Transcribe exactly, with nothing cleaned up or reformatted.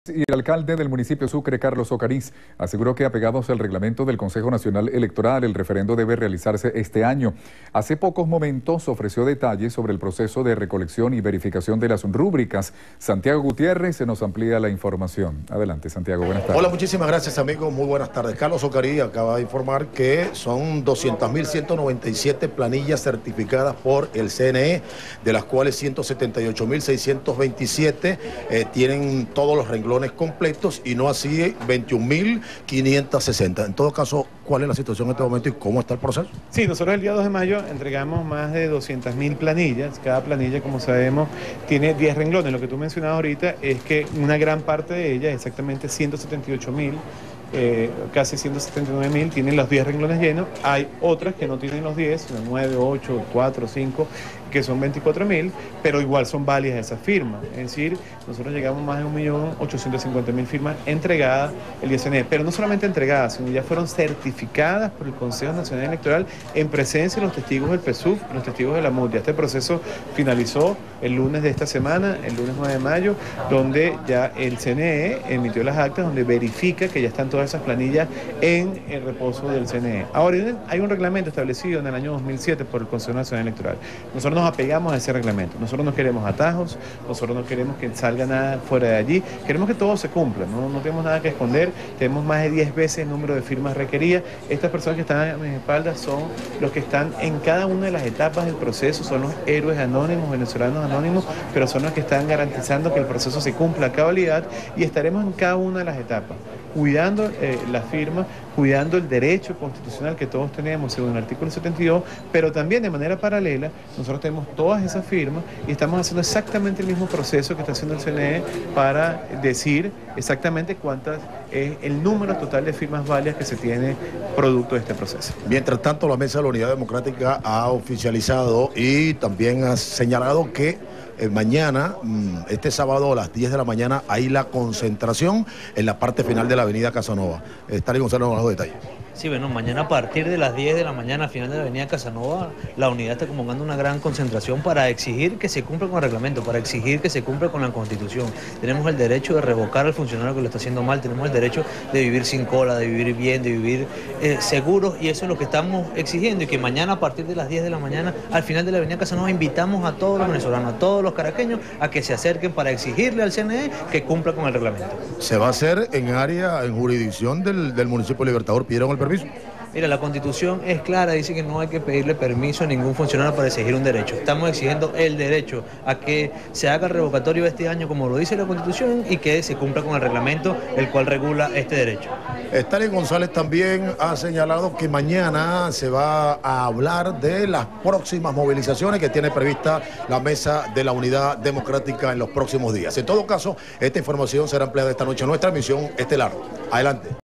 Y el alcalde del municipio Sucre, Carlos Ocariz, aseguró que apegados al reglamento del Consejo Nacional Electoral, el referendo debe realizarse este año. Hace pocos momentos ofreció detalles sobre el proceso de recolección y verificación de las rúbricas. Santiago Gutiérrez se nos amplía la información. Adelante, Santiago, buenas tardes. Hola, muchísimas gracias, amigos. Muy buenas tardes. Carlos Ocariz acaba de informar que son doscientas mil ciento noventa y siete planillas certificadas por el C N E, de las cuales ciento setenta y ocho mil seiscientos veintisiete eh, tienen todos los renglones completos y no así veintiún mil quinientos sesenta. En todo caso, ¿cuál es la situación en este momento y cómo está el proceso? Sí, nosotros el día dos de mayo entregamos más de doscientas mil planillas. Cada planilla, como sabemos, tiene diez renglones. Lo que tú mencionabas ahorita es que una gran parte de ellas, exactamente ciento setenta y ocho mil, eh, casi ciento setenta y nueve mil, tienen los diez renglones llenos. Hay otras que no tienen los diez, sino nueve, ocho, cuatro, cinco, que son veinticuatro mil, pero igual son válidas esas firmas. Es decir, nosotros llegamos a más de un millón ochocientos cincuenta mil firmas entregadas el día C N E, pero no solamente entregadas, sino ya fueron certificadas por el Consejo Nacional Electoral en presencia de los testigos del P S U V, los testigos de la M U D. Este proceso finalizó el lunes de esta semana, el lunes nueve de mayo, donde ya el C N E emitió las actas donde verifica que ya están todas esas planillas en el reposo del C N E. Ahora, hay un reglamento establecido en el año dos mil siete por el Consejo Nacional Electoral. Nosotros nos apegamos a ese reglamento. Nosotros no queremos atajos, nosotros no queremos que salga nada fuera de allí, queremos que todo se cumpla, no, no tenemos nada que esconder, tenemos más de diez veces el número de firmas requeridas. Estas personas que están a mis espaldas son los que están en cada una de las etapas del proceso, son los héroes anónimos, venezolanos anónimos, pero son los que están garantizando que el proceso se cumpla a cabalidad y estaremos en cada una de las etapas, cuidando eh, la firma, cuidando el derecho constitucional que todos tenemos según el artículo setenta y dos, pero también de manera paralela nosotros tenemos todas esas firmas y estamos haciendo exactamente el mismo proceso que está haciendo el C N E para decir exactamente cuántas es el número total de firmas válidas que se tiene producto de este proceso. Mientras tanto, la Mesa de la Unidad Democrática ha oficializado y también ha señalado que eh, mañana, este sábado a las diez de la mañana, hay la concentración en la parte final de la avenida Casanova. Stalin González nos da los detalles. Sí, bueno, mañana a partir de las diez de la mañana, al final de la avenida Casanova, la unidad está convocando una gran concentración para exigir que se cumpla con el reglamento, para exigir que se cumpla con la Constitución. Tenemos el derecho de revocar al funcionario que lo está haciendo mal, tenemos el derecho de vivir sin cola, de vivir bien, de vivir eh, seguros, y eso es lo que estamos exigiendo, y que mañana a partir de las diez de la mañana, al final de la avenida Casanova, invitamos a todos los venezolanos, a todos los caraqueños, a que se acerquen para exigirle al C N E que cumpla con el reglamento. ¿Se va a hacer en área, en jurisdicción del, del municipio Libertador? ¿Pidieron el permiso? Mira, la Constitución es clara, dice que no hay que pedirle permiso a ningún funcionario para exigir un derecho. Estamos exigiendo el derecho a que se haga el revocatorio este año como lo dice la Constitución y que se cumpla con el reglamento el cual regula este derecho. Stalin González también ha señalado que mañana se va a hablar de las próximas movilizaciones que tiene prevista la Mesa de la Unidad Democrática en los próximos días. En todo caso, esta información será empleada esta noche en nuestra emisión estelar. Adelante.